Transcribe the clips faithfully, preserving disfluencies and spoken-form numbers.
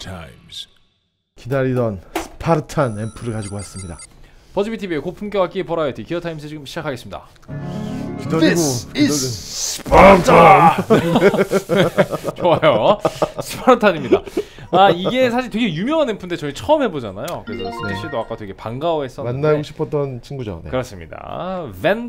times. 기다리던 스파르탄 앰프를 가지고 왔습니다. 버즈비티비의 고품격 악기 버라이어티 기어타임스 지금 시작하겠습니다. 기다리고 This is 스파르탄! 좋아요. 스파르탄입니다. 아, 이게 사실 되게 유명한 앰프인데 저희 처음 해보잖아요. 그래서 스티씨도 네. 아까 되게 반가워했었는데 만나고 싶었던 친구죠. 네. 그렇습니다.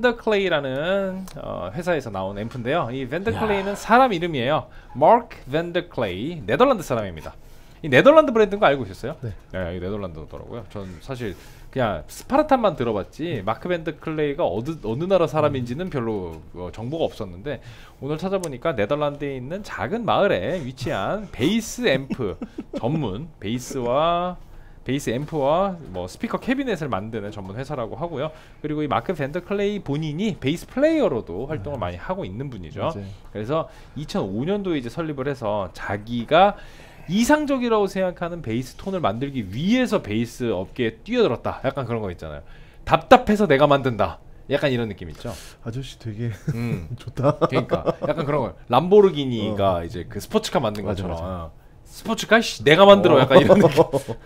밴더클레이라는 어, 회사에서 나온 앰프인데요. 이 밴더클레이는 사람 이름이에요. 마크 밴더클레이, 네덜란드 사람입니다. 이 네덜란드 브랜드인 거 알고 있었어요? 네. 네, 네덜란드더라고요. 전 사실 그냥 스파르탄만 들어봤지 마크 밴더클레이가 어느, 어느 나라 사람인지는 별로 어, 정보가 없었는데 오늘 찾아보니까 네덜란드에 있는 작은 마을에 위치한 베이스 앰프 전문 베이스와 베이스 앰프와 뭐 스피커 캐비넷을 만드는 전문 회사라고 하고요. 그리고 이 마크 밴더클레이 본인이 베이스 플레이어로도 활동을 많이 하고 있는 분이죠. 맞아요. 그래서 이천오 년도에 이제 설립을 해서 자기가 이상적이라고 생각하는 베이스 톤을 만들기 위해서 베이스 업계에 뛰어들었다. 약간 그런 거 있잖아요. 답답해서 내가 만든다. 약간 이런 느낌 있죠. 아저씨 되게 음. 좋다. 그러니까 약간 그런 거. 람보르기니가 어. 이제 그 스포츠카 만든 맞아, 것처럼 맞아. 스포츠카 씨 내가 만들어. 약간 이런 느낌.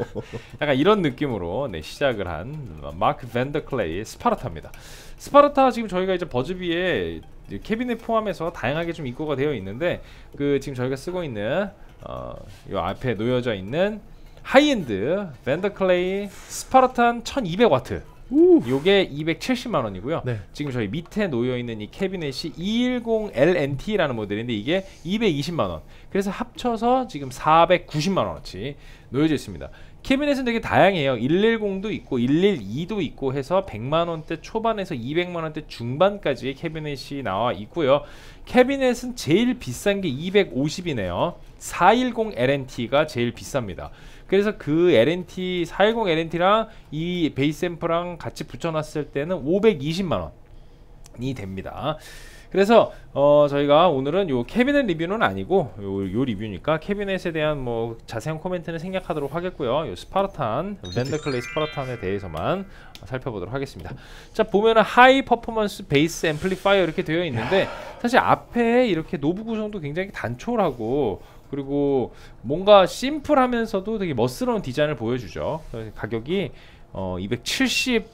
약간 이런 느낌으로 네, 시작을 한 마크 밴더클레이의 스파르타입니다. 스파르타 지금 저희가 이제 버즈비에 캐비넷 포함해서 다양하게 좀 입고가 되어 있는데 그 지금 저희가 쓰고 있는 어, 요 앞에 놓여져 있는 하이엔드 밴더클레이 스파르탄 천이백 와트 요게 이백칠십만 원이고요. 네. 지금 저희 밑에 놓여있는 이 캐비넷이 이백십 엘엔티라는 모델인데 이게 이백이십만 원. 그래서 합쳐서 지금 사백구십만 원어치 놓여져 있습니다. 캐비넷은 되게 다양해요. 백십도 있고 백십이도 있고 해서 백만 원대 초반에서 이백만 원대 중반까지의 캐비넷이 나와 있고요. 캐비넷은 제일 비싼 게 이백오십이네요. 사백십 엘엔티가 제일 비쌉니다. 그래서 그 엘엔티 사백십 엘엔티랑 이 베이스 앰프랑 같이 붙여놨을 때는 오백이십만 원이 됩니다. 그래서 어 저희가 오늘은 요 캐비넷 리뷰는 아니고 요, 요 리뷰니까 캐비넷에 대한 뭐 자세한 코멘트는 생략하도록 하겠고요. 요 스파르탄 밴더클레이 스파르탄에 대해서만 살펴보도록 하겠습니다. 자, 보면은 하이 퍼포먼스 베이스 앰플리파이어 이렇게 되어 있는데 사실 앞에 이렇게 노브 구성도 굉장히 단촐하고 그리고 뭔가 심플하면서도 되게 멋스러운 디자인을 보여주죠. 가격이 어 이백칠십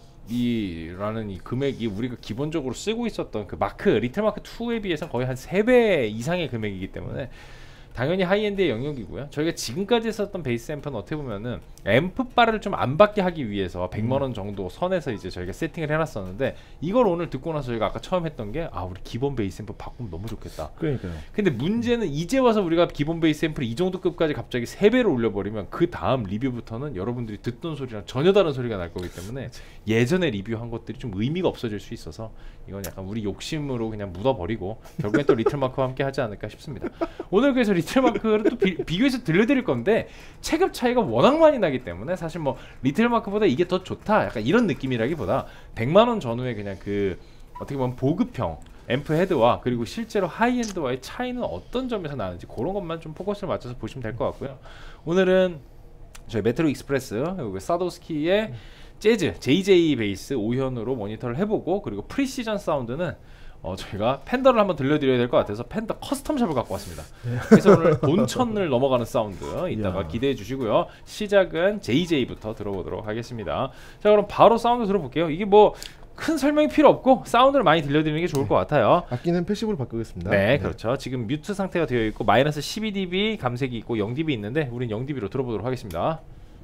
이라는 이 금액이 우리가 기본적으로 쓰고 있었던 그 마크 리틀 마크 투에 비해서 거의 한 세 배 이상의 금액이기 때문에 당연히 하이엔드의 영역이고요. 저희가 지금까지 썼던 베이스 앰프는 어떻게 보면은 앰프 바를 좀 안 받게 하기 위해서 백만 원 정도 선에서 이제 저희가 세팅을 해놨었는데 이걸 오늘 듣고 나서 저희가 아까 처음 했던 게 아 우리 기본 베이스 앰프 바꾸면 너무 좋겠다. 그러니까요. 근데 문제는 이제 와서 우리가 기본 베이스 앰프를 이 정도 급까지 갑자기 세 배로 올려버리면 그 다음 리뷰부터는 여러분들이 듣던 소리랑 전혀 다른 소리가 날 거기 때문에 예전에 리뷰한 것들이 좀 의미가 없어질 수 있어서 이건 약간 우리 욕심으로 그냥 묻어버리고 결국엔 또 리틀마크와 함께 하지 않을까 싶습니다. 오늘 그래서 리틀마크를 또 비, 비교해서 들려드릴 건데 체급 차이가 워낙 많이 나기 때문에 사실 뭐 리틀마크보다 이게 더 좋다 약간 이런 느낌이라기보다 백만 원 전후에 그냥 그 어떻게 보면 보급형 앰프 헤드와 그리고 실제로 하이엔드와의 차이는 어떤 점에서 나는지 그런 것만 좀 포커스를 맞춰서 보시면 될 것 같고요. 오늘은 저희 메트로 익스프레스 그리고 사도스키의 재즈 제이제이 베이스 오 현으로 모니터를 해보고 그리고 프리시전 사운드는 어 저희가 팬더를 한번 들려드려야 될 것 같아서 팬더 커스텀샵을 갖고 왔습니다. 네. 그래서 오늘 본천을 넘어가는 사운드 이따가 야. 기대해 주시고요. 시작은 제이제이부터 들어보도록 하겠습니다. 자, 그럼 바로 사운드 들어볼게요. 이게 뭐 큰 설명이 필요 없고 사운드를 많이 들려드리는 게 좋을 네. 것 같아요. 악기는 패시브로 바꾸겠습니다. 네, 네, 그렇죠. 지금 뮤트 상태가 되어 있고 마이너스 십이 디비 감색이 있고 영 디비 있는데 우린 영 디비로 들어보도록 하겠습니다.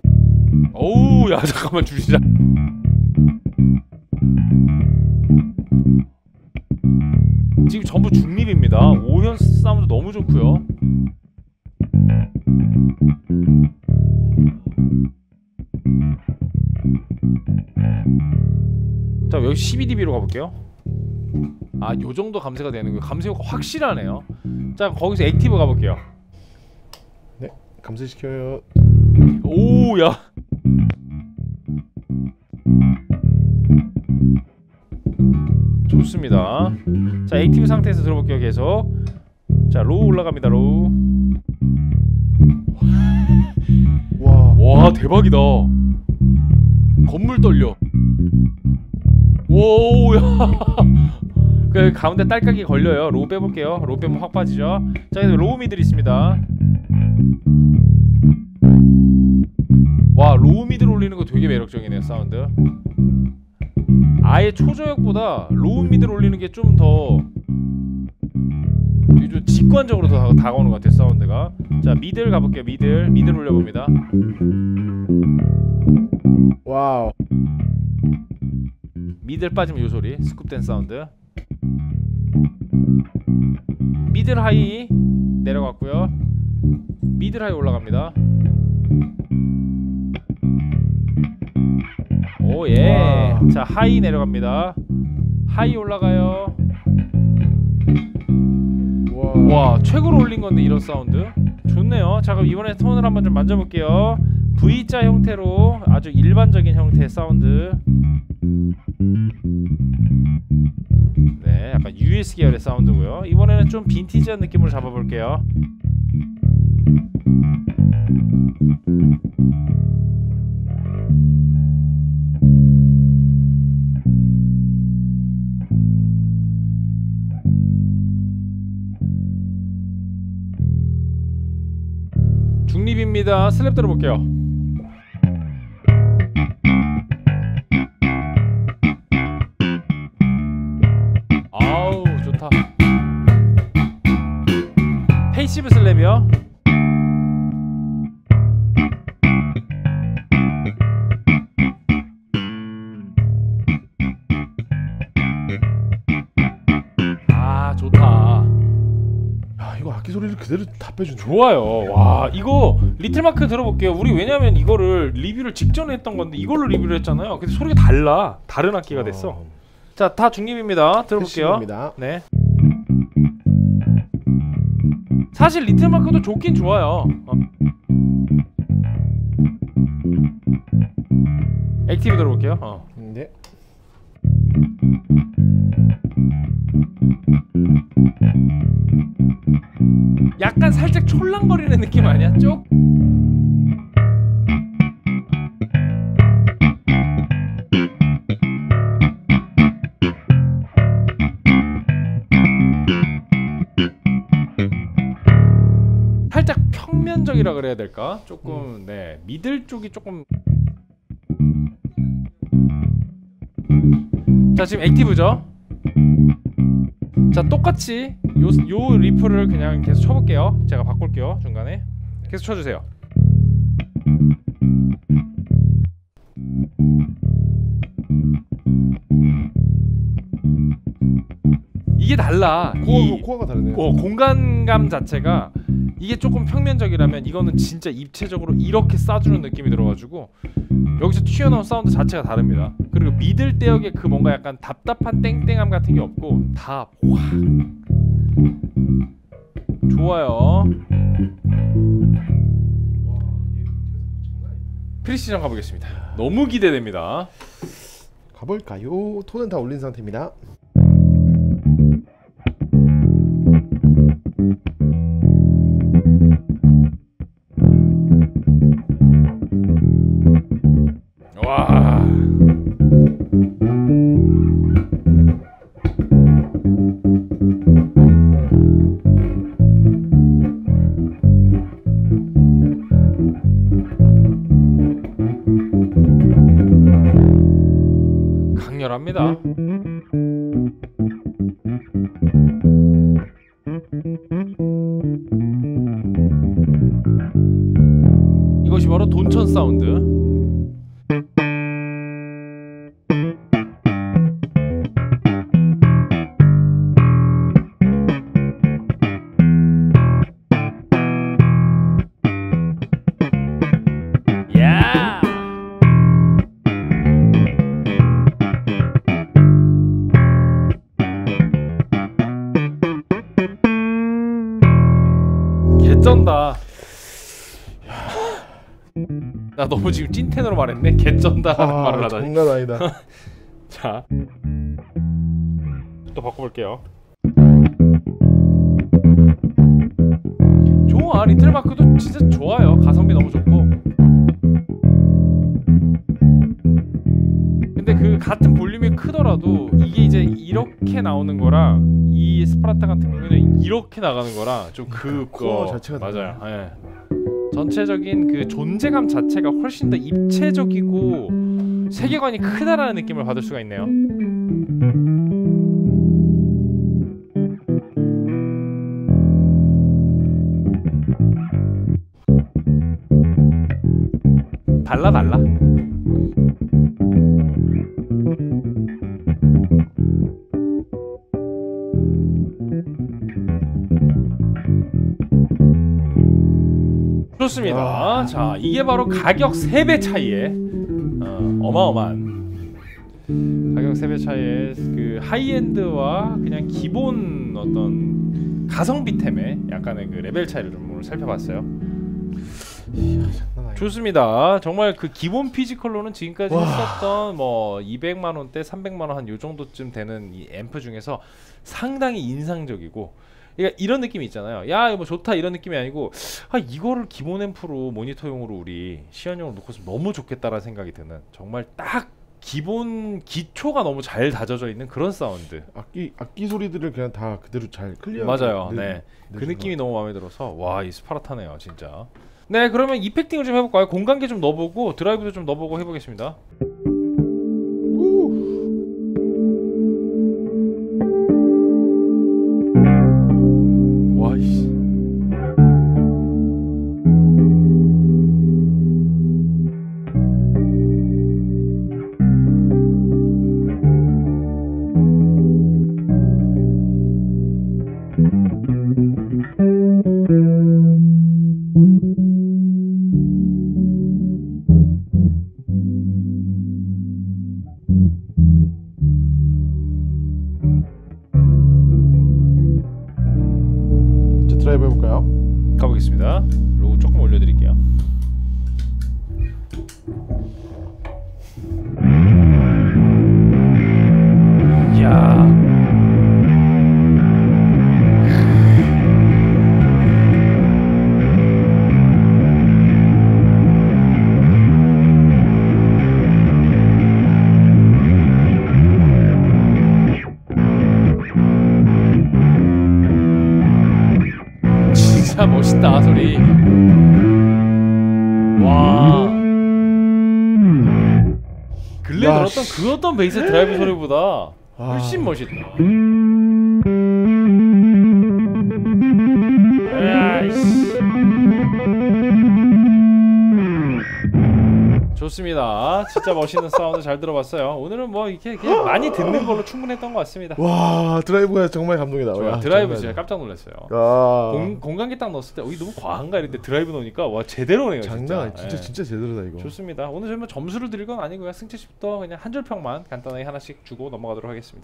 오우, 야 잠깐만 줄이자. 지금 전부 중립입니다. 오 현 사운드 너무 좋고요. 자, 여기 십이 디비로 가볼게요. 아, 요 정도 감쇄가 되는 거예요. 감쇄가 확실하네요. 자, 거기서 액티브 가볼게요. 네, 감쇄시켜요. 오, 야. 좋습니다. 자, 액티브 상태에서 들어볼게요. 계속. 자, 로우 올라갑니다. 로우. 와, 와, 대박이다. 건물 떨려. 오, 야. 그 가운데 딸깍이 걸려요. 로우 빼볼게요. 로우 빼면 확 빠지죠. 자, 로우 미들 있습니다. 와 로우 미드를 올리는 거 되게 매력적이네요 사운드. 아예 초저역보다 로우 미드를 올리는 게 좀 더 좀 직관적으로 더 다가오는 것 같아요 사운드가. 자 미들 가볼게요. 미들 미들 올려봅니다. 와우. 미들 빠지면 요 소리 스쿱된 사운드. 미들 하이 내려갔고요. 미들 하이 올라갑니다. 오예. 자 하이 내려갑니다. 하이 올라가요. 와. 와 최고로 올린 건데 이런 사운드 좋네요. 자 그럼 이번에 톤을 한번 좀 만져볼게요. V자 형태로 아주 일반적인 형태의 사운드. 네 약간 유에스 계열의 사운드고요. 이번에는 좀 빈티지한 느낌으로 잡아볼게요. 중립입니다. 슬랩 들어볼게요. 아우 좋다. 페이시브 슬랩이요. 아 좋다. 야 이거 악기 소리를 그대로 다 빼주네. 좋아요. 와 이거 리틀마크 들어볼게요. 우리 왜냐면 이거를 리뷰를 직전에 했던 건데 이걸로 리뷰를 했잖아요. 근데 소리가 달라. 다른 악기가 됐어. 어. 자 다 중립입니다. 들어볼게요. 패시브입니다. 네. 사실 리틀마크도 좋긴 좋아요. 어. 액티브 들어볼게요. 어. 네. 약간 살짝 촐랑거리는 느낌 아니야? 쪽? 살짝 평면적이라 그래야 될까? 조금 네 미들 쪽이 조금. 자 지금 액티브죠? 자 똑같이 요, 요 리프를 그냥 계속 쳐볼게요. 제가 바꿀게요. 중간에 계속 쳐주세요. 이게 달라. 코어, 이 코어가 다르네. 어, 공간감 자체가 이게 조금 평면적이라면 이거는 진짜 입체적으로 이렇게 쏴주는 느낌이 들어가지고 여기서 튀어나온 사운드 자체가 다릅니다. 그리고 미들 대역의 그 뭔가 약간 답답한 땡땡함 같은 게 없고 다 확 좋아요. 프리시전 가보겠습니다. 너무 기대됩니다. 가볼까요? 톤은 다 올린 상태입니다. 와. 강렬합니다. 이것이 바로 돈천 사운드. 야! 개쩐다. 나 너무 지금 찐텐으로 말했네. 개쩐다라는 아, 말을 하다니. 장난 아니다. 자, 또 바꿔볼게요. 좋아, 리틀마크도 진짜 좋아요. 가성비 너무 좋고. 근데 그 같은 볼륨이 크더라도 이게 이제 이렇게 나오는 거랑 이 스파르타 같은 경우는 이렇게 나가는 거랑 좀 그 코어 자체가 맞아요. 예. 전체적인 그 존재감 자체가 훨씬 더 입체적이고 세계관이 크다라는 느낌을 받을 수가 있네요. 달라 달라. 좋습니다. 와. 자, 이게 바로 가격 세 배 차이에 어, 어마어마한 가격 세 배 차이에 그 하이엔드와 그냥 기본 어떤 가성비템의 약간의 그 레벨 차이를 좀 오늘 살펴봤어요. 이야, 좋습니다. 정말 그 기본 피지컬로는 지금까지 와. 했었던 뭐 이백만 원대, 삼백만 원 한 요 정도쯤 되는 이 앰프 중에서 상당히 인상적이고, 그러니까 이런 느낌이 있잖아요. 야, 이거 뭐 좋다 이런 느낌이 아니고, 아, 이거를 기본 앰프로 모니터용으로 우리 시연용으로 놓고 있으면 너무 좋겠다라는 생각이 드는, 정말 딱 기본 기초가 너무 잘 다져져 있는 그런 사운드. 악기 악기 소리들을 그냥 다 그대로 잘 클리어. 맞아요. 네, 그 느낌이 너무 마음에 들어서 와, 이 스파르타네요, 진짜. 네, 그러면 이펙팅을 좀 해볼까요? 공간계 좀 넣어보고 드라이브도 좀 넣어보고 해보겠습니다. 와이씨. 드라이브 해볼까요? 가보겠습니다. 로고 조금 올려드릴게요. 이야. 진짜 멋있다 소리. 와. 근래 야, 들었던 그 어떤 베이스 드라이브 소리보다 훨씬 멋있다. 에이씨. 좋습니다. 진짜 멋있는 사운드 잘 들어봤어요. 오늘은 뭐 이렇게 그냥 많이 듣는 걸로 충분했던 것 같습니다. 와, 드라이브가 정말 감동이다. 좋아요. 야, 드라이브 정말. 진짜 깜짝 놀랐어요. 야, 공, 공간계 딱 넣었을 때 어, 이 너무 과한가 이랬는데 드라이브 넣으니까 와, 제대로네요. 장난 아니, 진짜. 진짜 예. 진짜 제대로다 이거. 좋습니다. 오늘 저희 뭐 점수를 드릴 건 아니고요. 승채씨부터 그냥 한 줄 평만 간단하게 하나씩 주고 넘어가도록 하겠습니다.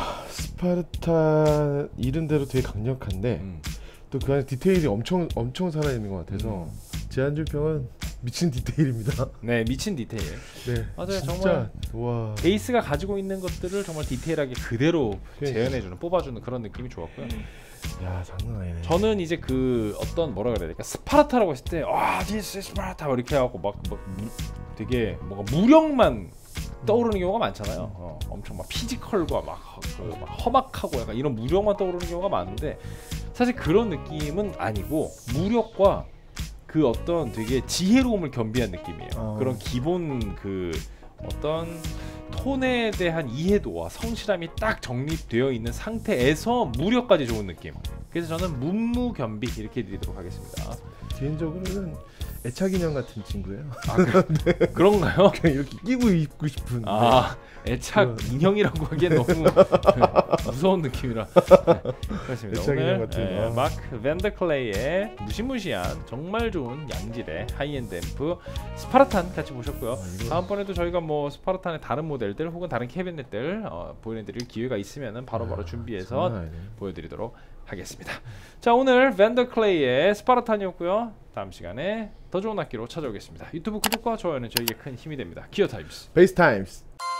스파르타 이름대로 되게 강력한데 음. 또 그 안에 디테일이 엄청 엄청 살아있는 것 같아서 음. 제 한 줄 평은 미친 디테일입니다. 네, 미친 디테일. 네, 맞아요. 진짜, 정말 와. 베이스가 가지고 있는 것들을 정말 디테일하게 그대로 그러니까. 재현해주는, 뽑아주는 그런 느낌이 좋았고요. 야, 장난 아니네. 저는 이제 그 어떤 뭐라 그래야 될까, 스파르타라고 했을 때 아, this is 스파르타 막 이렇게 하고 막, 막 무, 되게 뭔가 무력만 떠오르는 경우가 많잖아요. 어, 엄청 막 피지컬과 막, 그, 막 험악하고 약간 이런 무력만 떠오르는 경우가 많은데, 사실 그런 느낌은 아니고 무력과 그 어떤 되게 지혜로움을 겸비한 느낌이에요. 어. 그런 기본 그 어떤 톤에 대한 이해도와 성실함이 딱 정립되어 있는 상태에서 무력까지 좋은 느낌. 그래서 저는 문무겸비 이렇게 드리도록 하겠습니다. 개인적으로는 애착 인형 같은 친구예요. 아, 그, 네. 그런가요? 그냥 이렇게 끼고 있고 싶은. 아, 애착 네. 인형이라고 하기엔 너무 무서운 느낌이라. 네, 그렇습니다. 애착 인형 오늘 같은, 예, 어. 마크 밴더클레이의 무시무시한 정말 좋은 양질의 하이엔드 앰프 스파르탄 같이 보셨고요. 아, 이거- 다음번에도 저희가 뭐 스파르탄의 다른 모델들 혹은 다른 캐비넷들 어, 보여드릴 기회가 있으면은 바로바로 준비해서 장난 아니네. 보여드리도록 하겠습니다. 자, 오늘 밴더클레이의 스파르탄이었고요. 다음 시간에 더 좋은 악기로 찾아오겠습니다. 유튜브 구독과 좋아요는 저에게 큰 힘이 됩니다. 기어 타임스. 베이스 타임스.